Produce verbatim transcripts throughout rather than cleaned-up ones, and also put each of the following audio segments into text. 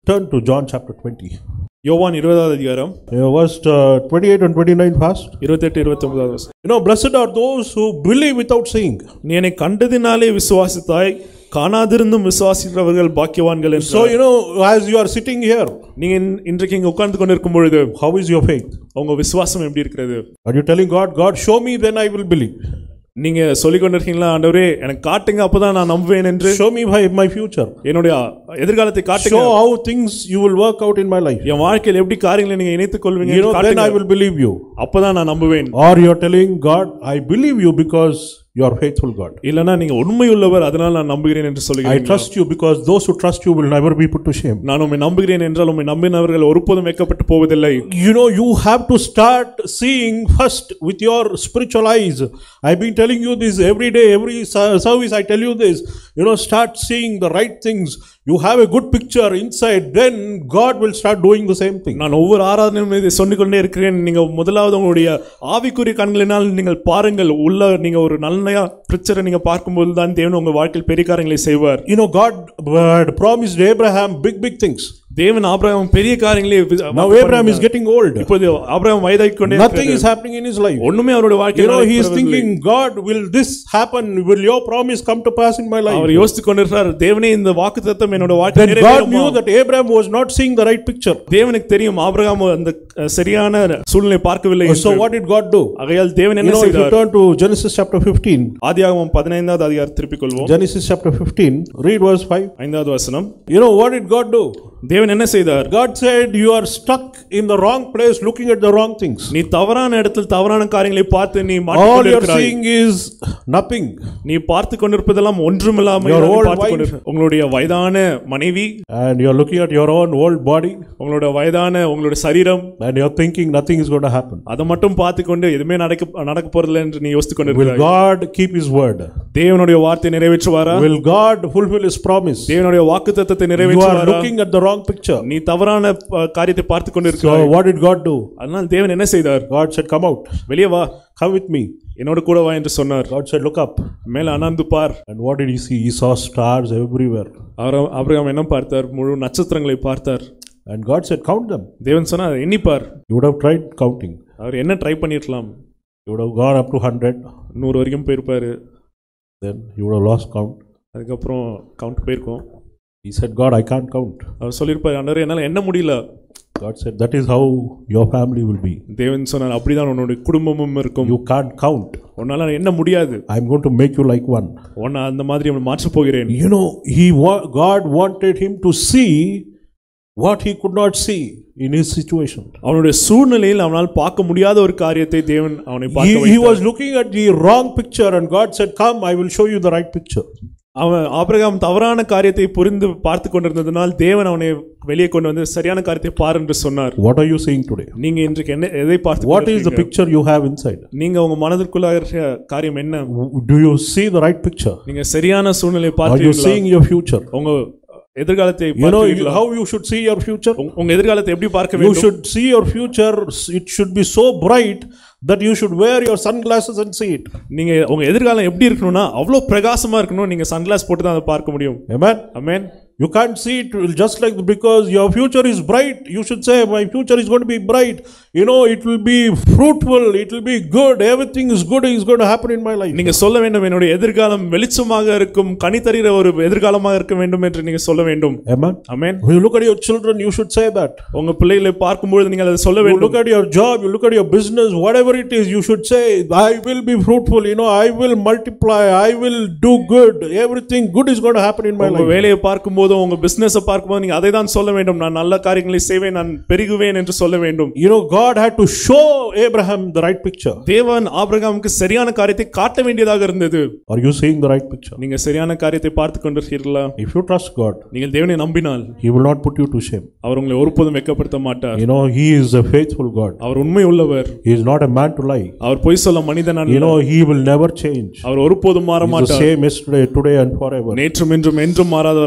Turn to John chapter twenty. யோவான் இருபதாவது அதிகாரம் verse uh, twenty-eight and twenty-nine fast. இருபத்தெட்டு இருபத்தொன்பதாவது வசனம். You know, blessed are those who believe without seeing. நீ என்னை கண்டதினாலே விசுவாசித்தாய், காணாதிருந்தும் விசுவாசிக்கிறவர்கள் பாக்கியவான்கள் என்று. So you know, as you are sitting here, நீங்க இன்றைக்கு இங்க உட்கார்ந்து கொண்டிருக்கும் பொழுது, how is your faith? உங்க விசுவாசம் எப்படி இருக்கிறது? Are you telling God, God show me, then I will believe? நீங்க சொல்லிக் கொண்டிருக்கீங்களா, ஆண்டவரே எனக்கு காட்டுங்க அப்பதான் நான் நம்புவேன் என்று? Show me my, my future. என்னுடைய எதிர்காலத்தை காட்டுங்க. Show how things you will work out in my life. என் வாழ்க்கையில் எப்படி காரியங்களை நீங்க இணைத்துக் கொள்வீங்க? You know, then I will believe you. அப்பதான் நான் நம்புவேன். Or you are telling God, I believe you because you are faithful God. இல்லனா நீங்க உண்மையுள்ளவர் அதனால நான் நம்புகிறேன் என்று சொல்லுகிறீங்க. I trust you because those who trust you will never be put to shame. நான் உம்மை நம்புகிறேன் என்றால் உம்மை நம்பினவர்கள் ஒருபோதும் வெட்கப்பட்டு போவதில்லை. You know, you have to start seeing first with your spiritual eyes. I've been telling you this every day, every service I tell you this. You know, start seeing the right things. You have a good picture inside, then God will start doing the same thing. நான் ஒவ்வொரு ஆராதனையிலும் இதை சொல்லிக் கொண்டே இருக்கிறேன். நீங்க முதலாவது உங்களுடைய ஆவிக்குரிய கண்களினால் நீங்கள் பாருங்கள், உள்ள நீங்க ஒரு நல்ல பிக்சரை நீங்க பார்க்கும்போது தான் தேவன் உங்க வாழ்க்கையில் பெரிய காரியங்களை செய்வார். You know, God had promised Abraham big big things. தேவன் ஆபிரகாம் பெரிய காரியங்களை. Now Abraham is getting old. இப்போது ஆபிரகாம் வயதாகி கொண்டே இருக்கிறார். Nothing is happening in his life. ஒண்ணுமே அவருடைய வாழ்க்கையில். You know, he is thinking, God, will this happen? Will your promise come to pass in my life? அவர் யோசித்துக் கொண்டிருக்கிறார், தேவனே இந்த வாக்குத்தத்தம் என்னோட வாழ்க்கையில் நிறைவேறுமா? God knew that Abraham was not seeing the right picture. தேவனுக்கு தெரியும் ஆபிரகாம் அந்த சரியான சூழ்நிலையை பார்க்கவில்லை என்று. So what did God do? ஆகையால் தேவன் என்ன செய்தார்? You know, if you செய்தார்? turn to Genesis chapter fifteen. ஆதியாகமம் பதினைந்தாவது அதிகாரம் திருப்பிக் கொள்வோம். Genesis chapter fifteen, read verse five. ஐந்தாவது வசனம். You know, what did God do? தேவன் என்ன செய்தார்? God said, you are stuck in the wrong place looking at the wrong things. நீ தவறான இடத்தில் தவறான காரியங்களை பார்த்து நீ மாட்டிக் கொண்டிருக்கிறாய். All you are seeing is nothing. நீ பார்த்து கொண்டிருப்பதெல்லாம் ஒன்றுமில்லாமல் பார்த்து கொண்டிருக்கிறாய். உங்களுடைய வயதான மனைவி, and you are looking at your own old body, உங்களுடைய வயதான உங்களுடைய சரீரம், and you are thinking nothing is going to happen. அத மட்டும் பார்த்து கொண்டு எதுமே நடக்க நடக்க போறதில்லை என்று நீ யோசித்துக் கொண்டிருக்கிறாய். Will God keep his word? தேவனுடைய வார்த்தை நிறைவேற்றுவாரா? Will God fulfill his promise? தேவனுடைய வாக்குத்தத்தத்தை நிறைவேற்றுவாரா? You are looking at the wrong picture. நீ தவறான காரியத்தை பார்த்து கொண்டிருக்கிறாய். So what did God do? அதனால தேவன் என்ன செய்தார்? God said, come out. வெளியே வா. Come with me. என்னோட கூட வா என்று சொன்னார். God said, look up. மேல அண்ணாந்து பார். And what did he see? He saw stars everywhere. Abraham என்ன பார்த்தார்? முழு நட்சத்திரங்களை பார்த்தார். And God said, count them. தேவன் சொன்னார், எண்ணி பார். You would have tried counting. அவர் என்ன ட்ரை பண்ணிரலாம்? You would have gone up to one hundred. நூறு வரைக்கும் போயிருப்பாரு. Then you would have lost count. அதுக்கு அப்புறம் கவுண்ட் போயிருக்கும். He said, God, I can't count. அவர் சொல்லிருப்பார், ஆண்டவரே என்னால எண்ண முடியல. God said, that is how your family will be. தேவன் சொன்னார், அப்படிதான் உன்னுடைய குடும்பமும் இருக்கும். You can't count. உன்னால எண்ண முடியாது. I'm going to make you like one. உன்னை அந்த மாதிரி மாற்ற போகிறேன். You know, he God wanted him to see what he could not see in his situation. அவனுடைய சூழ்நிலையில் அவனால் பார்க்க முடியாத ஒரு காரியத்தை தேவன் அவனை பார்க்க வைத்தார். He was looking at the wrong picture and God said, come, I will show you the right picture. அவன் ஆபிரகாம் தவறான காரியத்தை புரிந்து பார்த்து கொண்டிருந்ததனால் தேவன் அவனை வெளியே கொண்டு வந்து சரியான காரியத்தை பார் என்று சொன்னார். What are you seeing today? நீங்க இன்றைக்கு என்ன எதை பார்த்து What is the picture you have inside? நீங்க உங்க மனதிற்குள்ள இருக்கிற காரியம் என்ன? Do you see the right picture? நீங்க சரியான சூழ்நிலையை பார்க்கிறீங்களா? Are you seeing your future? உங்க எதிர்காலத்தை you know you, how you should see your future? உங்க எதிர்காலத்தை எப்படி பார்க்க வேண்டும்? You should see your future, it should be so bright that you should wear your sunglasses and see it. நீங்க உங்க எதிர்காலம் எப்படி இருக்கணும்னா அவ்வளவு பிரகாசமா இருக்கணும். நீங்க சன்கிளாஸ் போட்டு தான் அதை பார்க்க முடியும். Amen. Amen. You can't see it just like because your future is bright. You should say, my future is going to be bright. You know, it will be fruitful. It will be good. Everything is good is going to happen in my life. நீங்க சொல்ல வேண்டும், என்னுடைய எதிர்காலம் வெளிச்சமாக இருக்கும், கனி தருகிற ஒரு எதிர்காலமாக இருக்க வேண்டும் என்று நீங்க சொல்ல வேண்டும். Amen. Amen. When you look at your children, you should say that. உங்க பிள்ளைகளை பார்க்கும்போது நீங்க அதை சொல்ல வேண்டும். You look at your job, you look at your business, whatever it is, you should say, I will be fruitful. You know, I will multiply. I will do good. Everything good is going to happen in my life. உங்க வேலையை பார்க்கும்போது உங்க business பார்க்கும்போது நீங்க அதை தான் சொல்ல வேண்டும். நான் நல்ல காரியங்களை செய்வேன், நான் பெருகுவேன் என்று சொல்ல வேண்டும். You know, God had to show Abraham the right picture. தேவன் ஆபிரகாமுக்கு சரியான காரியத்தை காட்ட வேண்டியதாக இருந்தது. Are you seeing the right picture? நீங்க சரியான காரியத்தை பார்த்து கொண்டிருக்கிறீர்களா? If you trust God, நீங்கள் தேவனை நம்பினால் He will not put you to shame. அவர் உங்களை ஒருபோதும் வெட்கப்படுத்த மாட்டார். You know, He is a faithful God. அவர் உண்மை உள்ளவர். He is not a man to lie. அவர் பொய் சொல்ல மனிதன் அல்ல. You know, He will never change. அவர் ஒருபோதும் மாற மாட்டார். He is the same yesterday, today and forever. நேற்றும் இன்றும் என்றும் மாறாதவராய் இருக்கிறார்.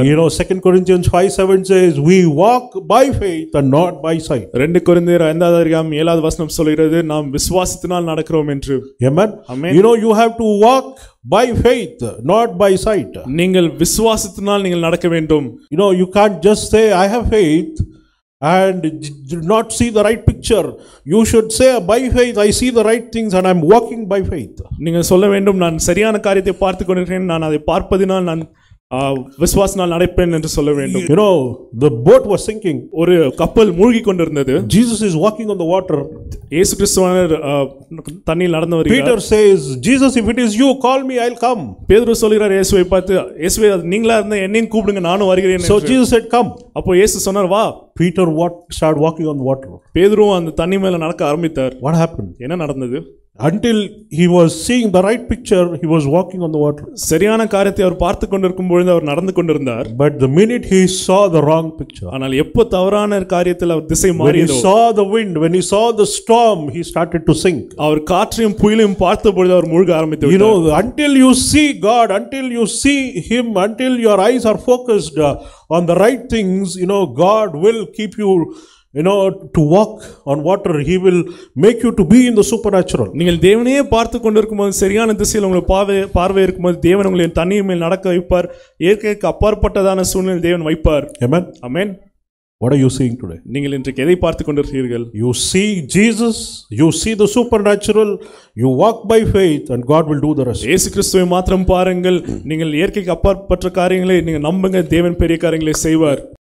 You know, Second Corinthians five seven says, we walk by faith and not by sight. ரெண்டு கொரிந்தியர் ஐந்தாவது அதிகாரம் ஏழாவது வசனம் சொல்கிறது நாம் விசுவாசத்தினால் நடக்கிறோம் என்று. Amen. Amen. You know, you have to walk by faith, not by sight. நீங்கள் விசுவாசத்தினால் நீங்கள் நடக்க வேண்டும். You know, you can't just say, I have faith, and did not see the right picture. You should say, by faith I see the right things and I'm walking by faith. நீங்கள் சொல்ல வேண்டும், நான் சரியான காரியத்தை பார்த்து கொண்டிருக்கிறேன், நான் அதை பார்ப்பதினால் நான் விசுவாசத்தினால் நடப்பேன் என்று சொல்ல வேண்டும். You know, the boat was sinking. ஒரு கப்பல் மூழ்கி கொண்டிருந்தது. Jesus is walking on the water. இயேசு கிறிஸ்துவானவர் தண்ணீரில் நடந்து வருகிறார். Peter says, Jesus, if it is you, call me, I'll come. பேதுரு சொல்கிறார் இயேசுவை பார்த்து, இயேசுவே நீங்களா இருந்தா என்னையும் கூப்பிடுங்க, நானும் வருகிறேன். So Jesus said, come. அப்போ இயேசு சொன்னார், வா. Peter what started walking on the water. பேதுருவும் அந்த தண்ணி மேல நடக்க ஆரம்பித்தார். What happened? என்ன நடந்தது? Until he was seeing the right picture, he was walking on the water. சரியான காரியத்தை அவர் பார்த்து கொண்டிருக்கும் பொழுது அவர் நடந்து கொண்டிருந்தார். But the minute he saw the wrong picture, ஆனால் எப்போ தவறான காரியத்தில் அவர் திசை மாறியதோ, when he saw the wind, when he saw the storm, he started to sink. அவர் காற்றையும் புயலையும் பார்த்த பொழுது அவர் மூழ்க ஆரம்பித்து விட்டார். You know, until you see God, until you see him, until your eyes are focused uh, on the right things, you know, God will keep you, you know, to walk on water. He will make you to be in the supernatural. நீங்கள் தேவனையே பார்த்து கொண்டிருக்கும்போது, சரியான திசையில் உங்களுக்கு பார்வை பார்வை இருக்கும்போது, தேவன் உங்களை தண்ணீர் மேல் நடக்க வைப்பார். இயற்கைக்கு அப்பாற்பட்டதான சூழ்நிலை தேவன் வைப்பார். Amen. Amen. What are you seeing today? நீங்கள் இன்றைக்கு எதை பார்த்து கொண்டிருக்கிறீர்கள்? You see Jesus, you see the supernatural, you walk by faith and God will do the rest. இயேசு கிறிஸ்துவை மாத்திரம் பாருங்கள். நீங்கள் இயற்கைக்கு அப்பாற்பட்ட காரியங்களை நீங்கள் நம்புங்க, தேவன் பெரிய காரியங்களை செய்வார்.